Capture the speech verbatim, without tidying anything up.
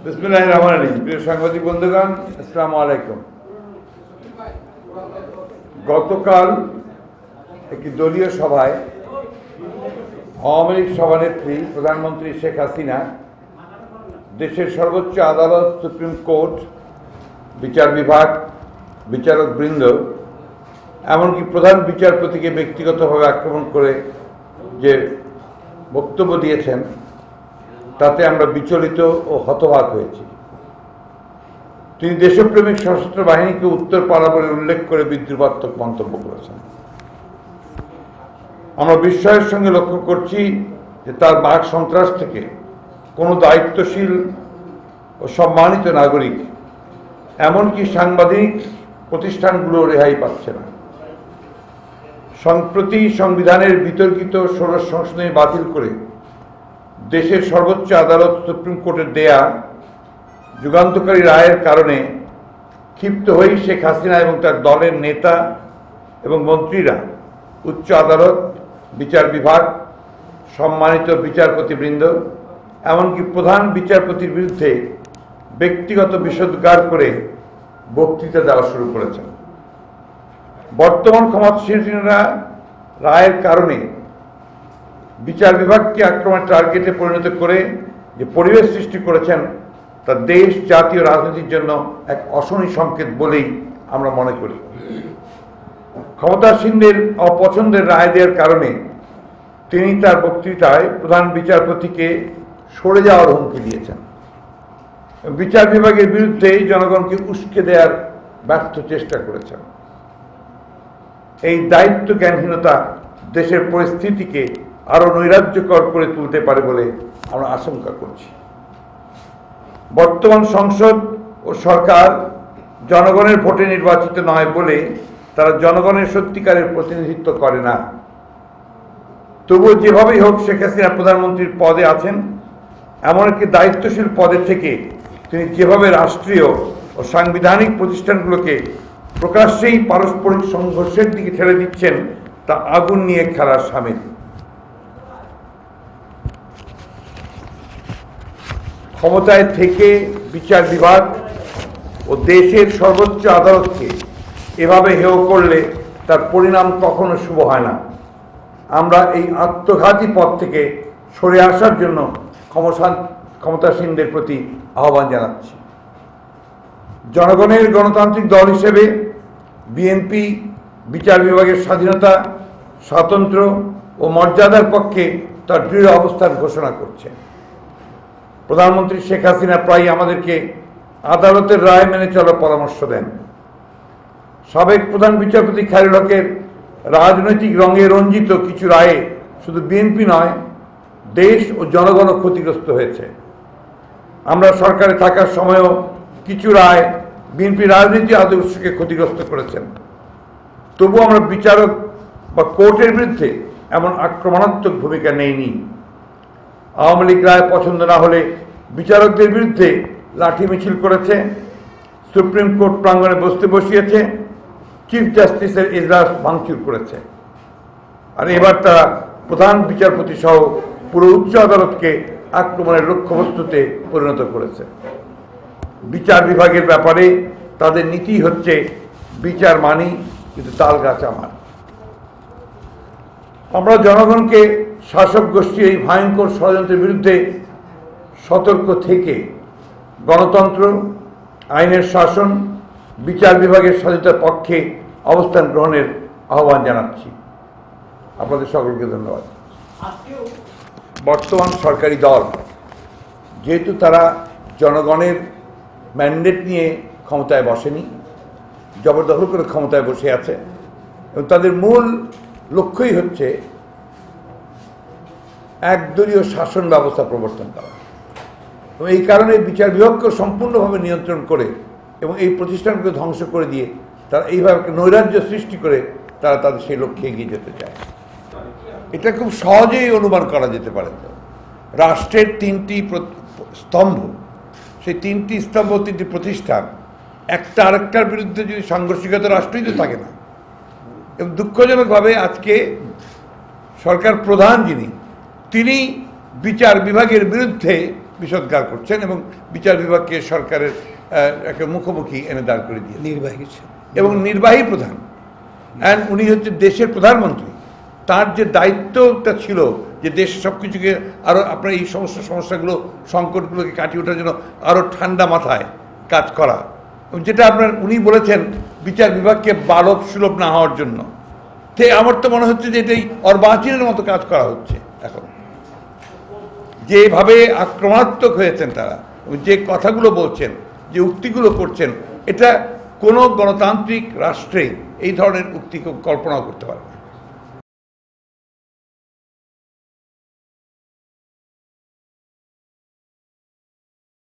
বিসমিল্লাহির রহমানির রহিম। প্রিয় সাংবাদিক বন্ধুগণ, আসসালামু আলাইকুম। গতকাল একটি দলীয় সভায় আওয়ামী লীগ সভানেত্রী প্রধানমন্ত্রী শেখ হাসিনা দেশের সর্বোচ্চ আদালত, সুপ্রিম কোর্ট, বিচার বিভাগ, বিচারক বৃন্দ, এমনকি প্রধান বিচারপতিকে ব্যক্তিগতভাবে আক্রমণ করে যে বক্তব্য দিয়েছেন, তাতে আমরা বিচলিত ও হতবাক হয়েছি। তিনি দেশপ্রেমিক সশস্ত্র বাহিনীকে উত্তর পাড়া বলে উল্লেখ করে বিদ্রুপাত্মক মন্তব্য করেছেন। আমরা বিস্ময়ের সঙ্গে লক্ষ্য করছি যে তার বাক সন্ত্রাস থেকে কোনো দায়িত্বশীল ও সম্মানিত নাগরিক, এমনকি সাংবাদিক প্রতিষ্ঠানগুলো রেহাই পাচ্ছে না। সম্প্রতি সংবিধানের বিতর্কিত ষোড়শ সংশোধনী বাতিল করে দেশের সর্বোচ্চ আদালত সুপ্রিম কোর্টের দেয়া যুগান্তকারী রায়ের কারণে ক্ষিপ্ত হয়েই শেখ হাসিনা এবং তার দলের নেতা এবং মন্ত্রীরা উচ্চ আদালত, বিচার বিভাগ, সম্মানিত বিচারপতিবৃন্দ, এমনকি প্রধান বিচারপতির বিরুদ্ধে ব্যক্তিগত বিষোদ্গার করে বক্তৃতা দেওয়া শুরু করেছেন। বর্তমান ক্ষমতাসীনরা রায়ের কারণে বিচার বিভাগকে আক্রমণের টার্গেটে পরিণত করে যে পরিবেশ সৃষ্টি করেছেন, তা দেশ, জাতীয় রাজনীতির জন্য এক অশনি সংকেত বলেই আমরা মনে করি। ক্ষমতাসীনদের অপছন্দের রায় দেওয়ার কারণে তিনি তার বক্তৃতায় প্রধান বিচারপতিকে সরে যাওয়ার হুমকি দিয়েছেন। বিচার বিভাগের বিরুদ্ধে জনগণকে উস্কে দেওয়ার ব্যর্থ চেষ্টা করেছেন। এই দায়িত্ব জ্ঞানহীনতা দেশের পরিস্থিতিকে আরো নৈরাজ্যকর করে তুলতে পারে বলে আমরা আশঙ্কা করছি। বর্তমান সংসদ ও সরকার জনগণের ভোটে নির্বাচিত নয় বলে তারা জনগণের সত্যিকারের প্রতিনিধিত্ব করে না। তবুও যেভাবেই হোক শেখ হাসিনা প্রধানমন্ত্রীর পদে আছেন, এমন একটি দায়িত্বশীল পদে থেকে তিনি যেভাবে রাষ্ট্রীয় ও সাংবিধানিক প্রতিষ্ঠানগুলোকে প্রকাশ্যেই পারস্পরিক সংঘর্ষের দিকে ঠেলে দিচ্ছেন, তা আগুন নিয়ে খেলার সামিল। ক্ষমতায় থেকে বিচার বিভাগ ও দেশের সর্বোচ্চ আদালতকে এভাবে হেয় করলে তার পরিণাম কখনো শুভ হয় না। আমরা এই আত্মঘাতী পথ থেকে সরে আসার জন্য ক্ষমতাসীনদের প্রতি আহ্বান জানাচ্ছি। জনগণের গণতান্ত্রিক দল হিসেবে বিএনপি বিচার বিভাগের স্বাধীনতা, স্বাতন্ত্র্য ও মর্যাদার পক্ষে তার দৃঢ় অবস্থান ঘোষণা করছে। প্রধানমন্ত্রী শেখ হাসিনা প্রায় আমাদেরকে আদালতের রায় মেনে চলার পরামর্শ দেন। সাবেক প্রধান বিচারপতি খায়রুল হকের রাজনৈতিক রঙে রঞ্জিত কিছু রায়ে শুধু বিএনপি নয়, দেশ ও জনগণও ক্ষতিগ্রস্ত হয়েছে। আমরা সরকারে থাকার সময়ও কিছু রায় বিএনপি রাজনীতি আদর্শকে ক্ষতিগ্রস্ত করেছেন। তবু আমরা বিচারক বা কোর্টের বিরুদ্ধে এমন আক্রমণাত্মক ভূমিকা নেইনি। আওয়ামী লীগ রায় পছন্দ না হলে বিচারকদের বিরুদ্ধে লাঠি মিছিল করেছে, সুপ্রিম কোর্ট প্রাঙ্গণে বসতে বসিয়েছে, চিফ জাস্টিসের এজলাস ভাঙচুর করেছে। আর এবার তারা প্রধান বিচারপতি সহ পুরো উচ্চ আদালতকে আক্রমণের লক্ষ্যবস্তুতে পরিণত করেছে। বিচার বিভাগের ব্যাপারে তাদের নীতি হচ্ছে বিচার মানি, কিন্তু তাল গাছ আমার। আমরা জনগণকে শাসক গোষ্ঠীর এই ভয়ঙ্কর ষড়যন্ত্রের বিরুদ্ধে সতর্ক থেকে গণতন্ত্র, আইনের শাসন, বিচার বিভাগের স্বাধীনতার পক্ষে অবস্থান গ্রহণের আহ্বান জানাচ্ছি। আপনাদের সকলকে ধন্যবাদ। বর্তমান সরকারি দল যেহেতু তারা জনগণের ম্যান্ডেট নিয়ে ক্ষমতায় বসেনি, জবরদখল করে ক্ষমতায় বসে আছে, এবং তাদের মূল লক্ষ্যই হচ্ছে একদলীয় শাসন ব্যবস্থা প্রবর্তন করা। এবং এই কারণে বিচার বিভাগকে সম্পূর্ণভাবে নিয়ন্ত্রণ করে এবং এই প্রতিষ্ঠানকে ধ্বংস করে দিয়ে তারা এইভাবে নৈরাজ্য সৃষ্টি করে তারা তাদের সেই লক্ষ্যে এগিয়ে যেতে চায়। এটা খুব সহজেই অনুমান করা যেতে পারে। রাষ্ট্রের তিনটি স্তম্ভ, সেই তিনটি স্তম্ভ, তিনটি প্রতিষ্ঠান, একটা আরেকটার বিরুদ্ধে যদি সাংঘর্ষিকতা, রাষ্ট্রই তো থাকে না। এবং দুঃখজনকভাবে আজকে সরকার প্রধান যিনি, তিনি বিচার বিভাগের বিরুদ্ধে বিষোদ্গার করছেন এবং বিচার বিভাগকে সরকারের একটা মুখোমুখি এনে দাঁড় করে দিয়ে নির্বাহী এবং নির্বাহী প্রধান অ্যান্ড উনি হচ্ছে দেশের প্রধানমন্ত্রী। তার যে দায়িত্বটা ছিল যে দেশের সব কিছুকে আরও আপনার এই সমস্ত সমস্যাগুলো সংকটগুলোকে কাটিয়ে ওঠার জন্য আরও ঠান্ডা মাথায় কাজ করা, যেটা আপনার উনি বলেছেন বিচার বিভাগকে বালক সুলভ না হওয়ার জন্য। তো আমার তো মনে হচ্ছে যে এটাই অর্বাচীনের মতো কাজ করা হচ্ছে এখন, যেভাবে আক্রমণাত্মক হয়েছেন তারা, যে কথাগুলো বলছেন, যে উক্তিগুলো করছেন, এটা কোনো গণতান্ত্রিক রাষ্ট্রে এই ধরনের উক্তি কল্পনাও করতে পারে না।